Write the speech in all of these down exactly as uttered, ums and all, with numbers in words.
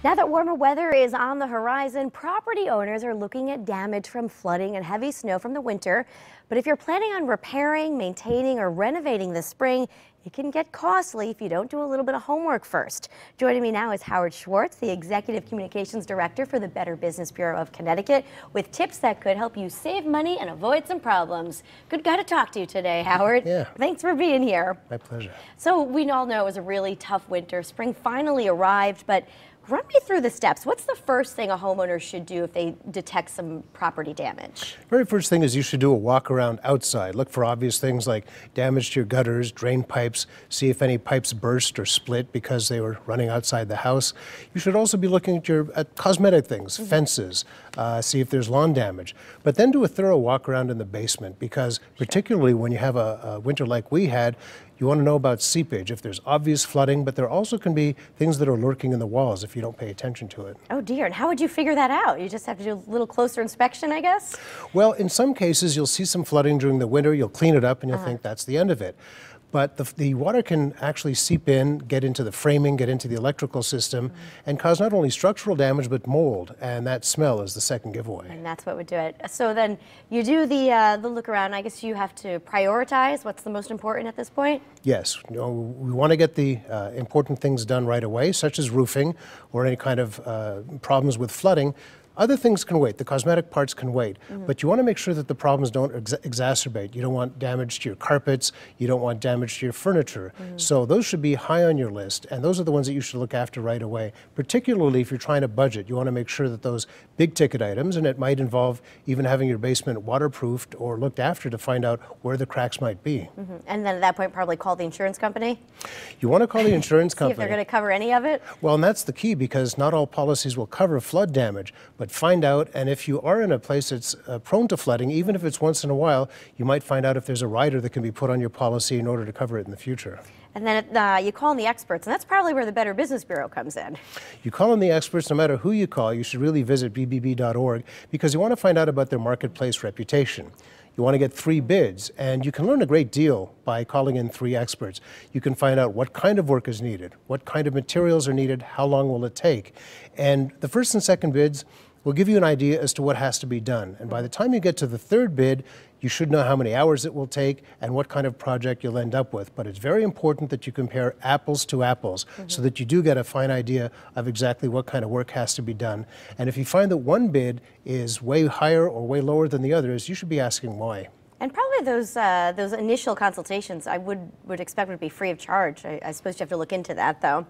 Now that warmer weather is on the horizon, property owners are looking at damage from flooding and heavy snow from the winter. But if you're planning on repairing, maintaining, or renovating this spring, it can get costly if you don't do a little bit of homework first. Joining me now is Howard Schwartz, the Executive Communications Director for the Better Business Bureau of Connecticut, with tips that could help you save money and avoid some problems. Good guy to talk to today, Howard. Yeah. Thanks for being here. My pleasure. So we all know it was a really tough winter. Spring finally arrived, but run me through the steps. What's the first thing a homeowner should do if they detect some property damage? Very first thing is you should do a walk around outside. Look for obvious things like damage to your gutters, drain pipes, see if any pipes burst or split because they were running outside the house. You should also be looking at your at cosmetic things, mm-hmm. fences, uh, see if there's lawn damage. But then do a thorough walk around in the basement because particularly when you have a, a winter like we had, you want to know about seepage, if there's obvious flooding, but there also can be things that are lurking in the walls if you don't pay attention to it. Oh dear, and how would you figure that out? You just have to do a little closer inspection, I guess? Well, in some cases, you'll see some flooding during the winter, you'll clean it up and you'll uh-huh. think that's the end of it. But the, the water can actually seep in, get into the framing, get into the electrical system, mm-hmm. and cause not only structural damage, but mold. And that smell is the second giveaway. And that's what would do it. So then you do the, uh, the look around. I guess you have to prioritize what's the most important at this point? Yes. You know, we want to get the uh, important things done right away, such as roofing or any kind of uh, problems with flooding. Other things can wait. The cosmetic parts can wait. Mm-hmm. But you want to make sure that the problems don't ex exacerbate. You don't want damage to your carpets. You don't want damage to your furniture. Mm-hmm. So those should be high on your list. And those are the ones that you should look after right away. Particularly if you're trying to budget. You want to make sure that those big ticket items, and it might involve even having your basement waterproofed or looked after to find out where the cracks might be. Mm-hmm. And then at that point, probably call the insurance company? You want to call the insurance company. See if they're going to cover any of it? Well, and that's the key because not all policies will cover flood damage. But find out, and if you are in a place that's uh, prone to flooding, even if it's once in a while, you might find out if there's a rider that can be put on your policy in order to cover it in the future. And then uh, you call in the experts, and that's probably where the Better Business Bureau comes in. You call in the experts, no matter who you call, you should really visit B B B dot org because you want to find out about their marketplace reputation. You want to get three bids, and you can learn a great deal by calling in three experts. You can find out what kind of work is needed, what kind of materials are needed, how long will it take. And the first and second bids will give you an idea as to what has to be done. And by the time you get to the third bid, you should know how many hours it will take and what kind of project you'll end up with. But it's very important that you compare apples to apples mm-hmm. so that you do get a fine idea of exactly what kind of work has to be done. And if you find that one bid is way higher or way lower than the others, you should be asking why. And probably those uh, those initial consultations I would, would expect would be free of charge. I, I suppose you have to look into that, though.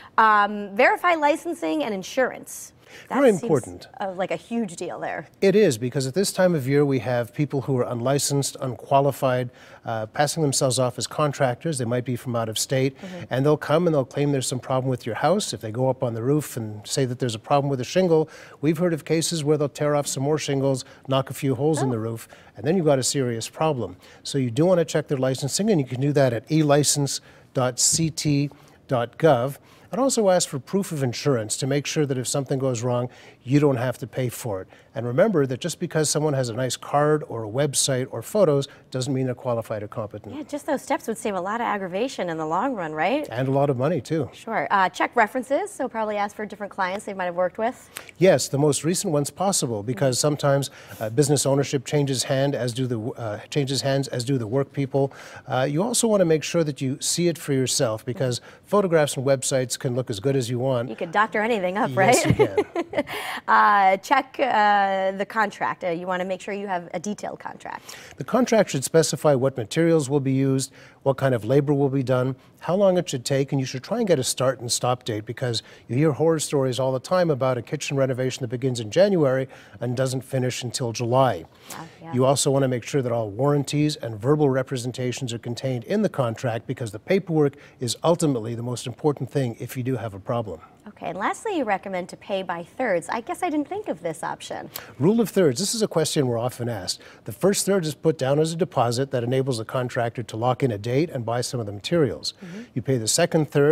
Um, verify licensing and insurance. That Very seems important. Uh, like a huge deal there. It is, because at this time of year we have people who are unlicensed, unqualified, uh, passing themselves off as contractors. They might be from out of state, mm-hmm. and they'll come and they'll claim there's some problem with your house. If they go up on the roof and say that there's a problem with a shingle, we've heard of cases where they'll tear off some more shingles, knock a few holes oh. in the roof, and then you've got a serious problem. So you do want to check their licensing, and you can do that at e license dot c t dot gov. I'd also ask for proof of insurance to make sure that if something goes wrong, you don't have to pay for it. And remember that just because someone has a nice card or a website or photos doesn't mean they're qualified or competent. Yeah, just those steps would save a lot of aggravation in the long run, right? And a lot of money, too. Sure. Uh, check references, so probably ask for different clients they might have worked with. Yes, the most recent ones possible, because mm-hmm. sometimes uh, business ownership changes hand as do the uh, changes hands as do the work people. Uh, you also want to make sure that you see it for yourself, because mm-hmm. photographs and websites can look as good as you want. You can doctor anything up, yes, right? Yes, you can. uh, check uh, the contract. Uh, you want to make sure you have a detailed contract. The contract should specify what materials will be used, what kind of labor will be done, how long it should take, and you should try and get a start and stop date, because you hear horror stories all the time about a kitchen renovation that begins in January and doesn't finish until July. Uh, yeah. You also want to make sure that all warranties and verbal representations are contained in the contract, because the paperwork is ultimately the most important thing if you do have a problem. Okay, and lastly, you recommend to pay by thirds. I guess I didn't think of this option. Rule of thirds. This is a question we're often asked. The first third is put down as a deposit that enables the contractor to lock in a date and buy some of the materials. Mm-hmm. You pay the second third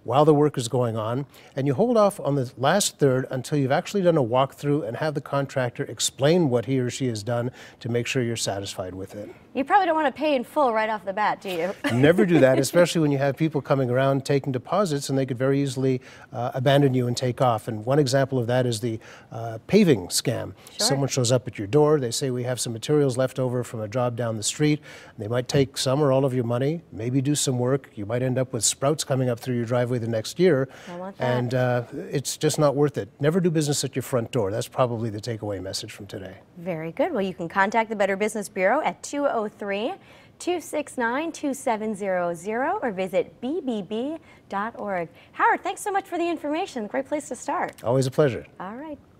while the work is going on, and you hold off on the last third until you've actually done a walkthrough and have the contractor explain what he or she has done to make sure you're satisfied with it. You probably don't want to pay in full right off the bat, do you? Never do that, especially when you have people coming around taking deposits, and they could very easily uh, abandon you and take off. And one example of that is the uh, paving scam. Sure. Someone shows up at your door, they say, we have some materials left over from a job down the street. They might take some or all of your money, maybe do some work. You might end up with sprouts coming up through your driveway the next year. I want that. And uh, it's just not worth it. Never do business at your front door. That's probably the takeaway message from today. Very good. Well, you can contact the Better Business Bureau at two oh three, two six nine, two seven zero zero or visit b b b dot org. Howard, thanks so much for the information. Great place to start. Always a pleasure. All right.